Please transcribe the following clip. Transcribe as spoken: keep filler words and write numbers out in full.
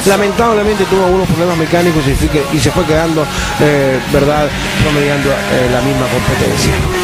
lamentablemente tuvo algunos problemas mecánicos y, fue que, y se fue quedando, eh, verdad, promediando eh, la misma competencia.